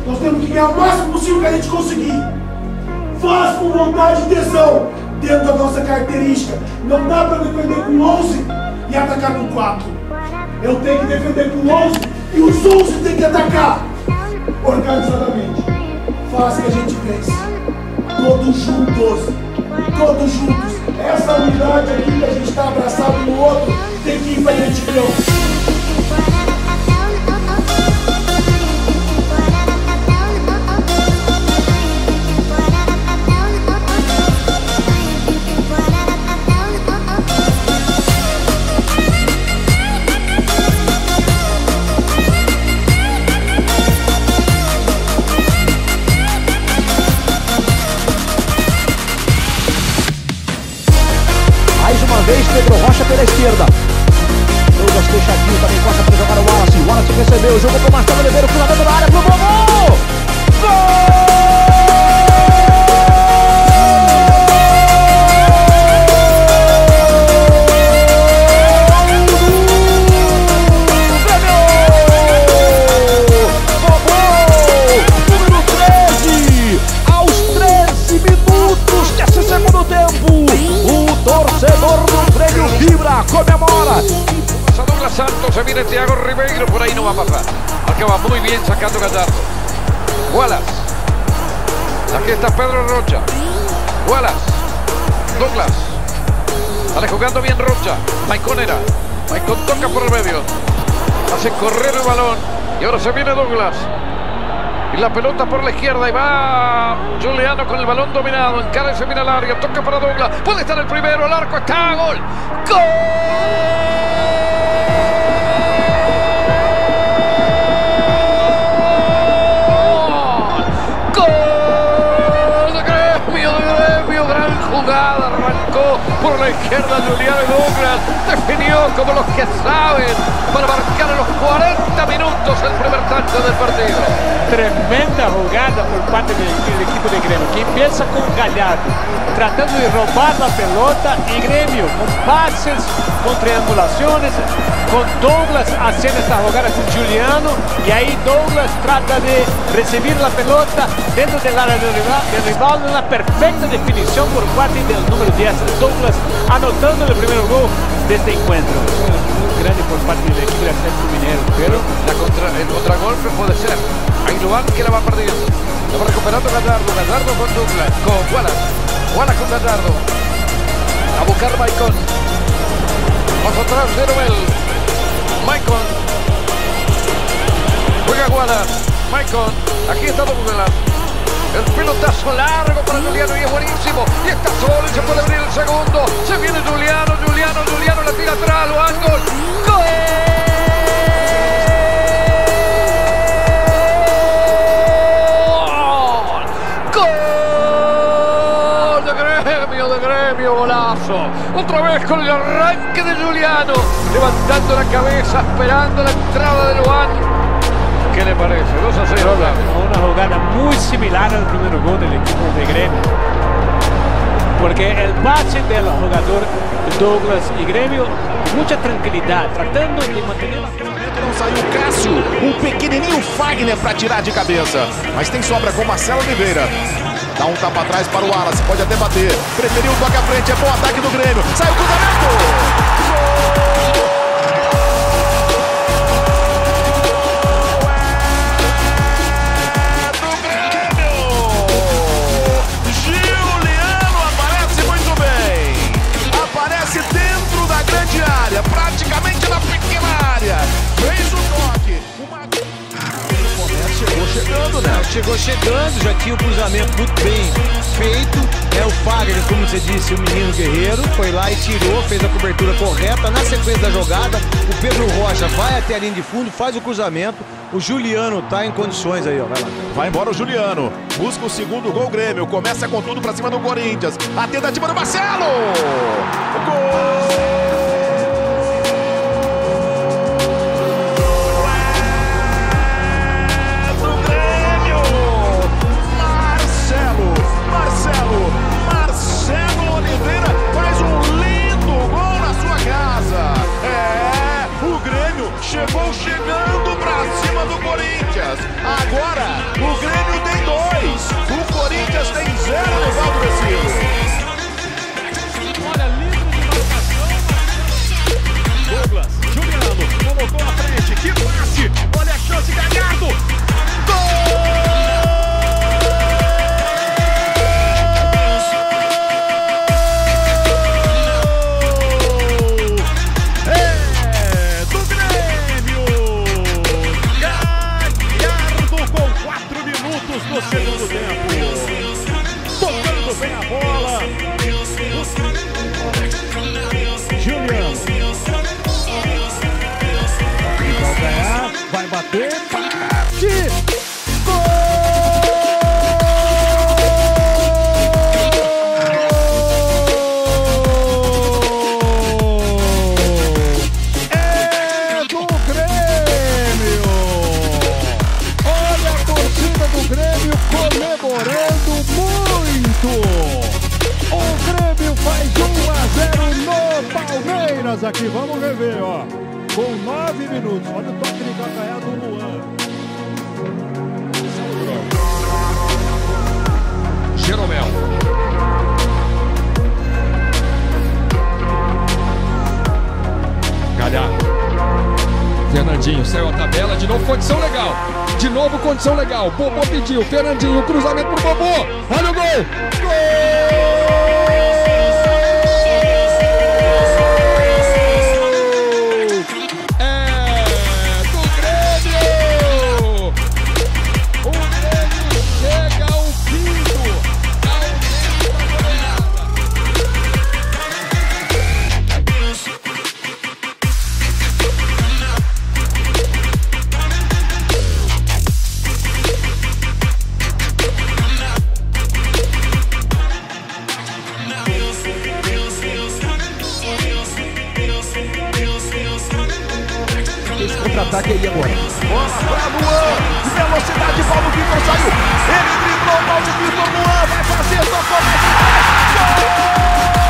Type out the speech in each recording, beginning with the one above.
Nós temos que ganhar o máximo possível que a gente conseguir. Faz com vontade e tesão, dentro da nossa característica. Não dá para defender com 11 e atacar com 4. Eu tenho que defender com 11 e os 11 têm que atacar organizadamente. Faz que a gente vence. Todos juntos. Todos juntos. Essa unidade aqui que a gente está abraçado no outro tem que ir para dentro de campo. Pedro Rocha pela esquerda. Douglas fechadinho, também gosta para jogar o Wallace. O Wallace recebeu, jogou para o Marcelo Oliveira, o cruzamento da área, pro gol! Gol! Número 13, aos 13 minutos desse segundo tempo. O torcedor do Grêmio vibra, comemora. Pasa Douglas Santos, se viene Thiago Ribeiro, por ahí no va a pasar. Acaba muy bien sacando Gallardo. Wallace. Aquí está Pedro Rocha. Wallace. Douglas. Sale jugando bien Rocha. Maicon era. Maicon toca por el medio. Hace correr el balón. Y ahora se viene Douglas. Y la pelota por la izquierda y va Juliano con el balón dominado. Encara y se mira al área. Toca para Douglas. Puede estar el primero. El arco está. Gol. ¡Gol! ¡Gol! De Gremio. Gran jugada. Arrancó por la izquierda Juliano y Douglas. Definió como los que saben para marcar a los 40 minutos el primer tanto del partido. Tremenda jogada por parte do equipe de Grêmio, que empieza com Gallardo tratando de roubar a pelota e Grêmio com passes, com triangulações, com Douglas fazendo essa jogada com Juliano e aí Douglas trata de receber a pelota dentro da área do rival numa perfeita definição por parte do número 10, Douglas anotando o primeiro gol deste encontro. Muy grande por parte del equipo de Atlético Mineiro, pero el contragolpe puede ser. Hay Luan que la va perdiendo. La va recuperando Gallardo. Gallardo con Douglas. Con Wallace. Wallace con Gallardo. A buscar Maicon. Más atrás de Noel. Maicon. Juega Wallace. Maicon. Aquí está Douglas. El pelotazo largo para Juliano y es buenísimo. Y está solo y se puede abrir el segundo. Se viene Juliano. Juliano la tira atrás. Luan. Gol. ¡Gol! De Gremio, golazo. Otra vez con el arranque de Juliano, levantando la cabeza, esperando la entrada de Luan. ¿Qué le parece? 2-0. Una jugada muy similar al primer gol del equipo de Gremio. Porque el pase del jugador Douglas y Gremio, mucha tranquilidad, tratando de mantener la... Não saiu o Cássio, um pequenininho Fagner para tirar de cabeça. Mas tem sobra com Marcelo Oliveira. Dá um tapa atrás para o Wallace, pode até bater. Preferiu o toque à frente, é bom ataque do Grêmio. Saiu o cruzamento! Juliano aparece muito bem. Aparece dentro da grande área, praticamente na pequena área. Fez o toque. Chegou chegando, né? Chegou chegando, já tinha o cruzamento muito bem feito. O Fagner, como você disse, o menino guerreiro, foi lá e tirou, fez a cobertura correta. Na sequência da jogada, o Pedro Rocha vai até a linha de fundo, faz o cruzamento. O Juliano tá em condições aí, ó. Vai lá. Vai embora o Juliano. Busca o segundo gol Grêmio. Começa com tudo pra cima do Corinthians. A tentativa do Marcelo. Gol! Chegou chegando pra cima do Corinthians. Agora o bater, parte! Gol! É do Grêmio! Olha a torcida do Grêmio comemorando muito! O Grêmio faz 1-0 no Palmeiras aqui, vamos rever, ó. Com 9 minutos, olha o toque de calcanhar do Luan. Jeromel. Galhardo. Fernandinho, saiu a tabela, de novo condição legal. De novo condição legal. Bobô pediu, Fernandinho, cruzamento pro Bobô. Olha o gol! Esse contra-ataque aí agora. Bola pra Luan. De velocidade, Paulo Vitor saiu. Ele driblou, Paulo Vitor, Luan vai fazer, tocou mais atrás. Gol!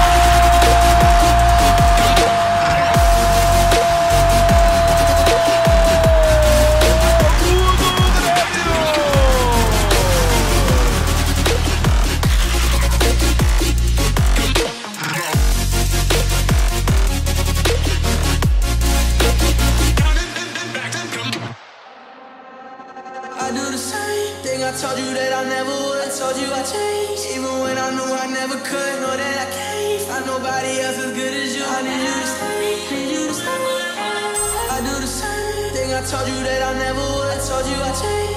I do the same thing I told you that I never would. I told you I changed, even when I knew I never could. Know that I can't find nobody else as good as you. I need you to stay, need you to stay. I do the same thing I told you that I never would. I told you I changed.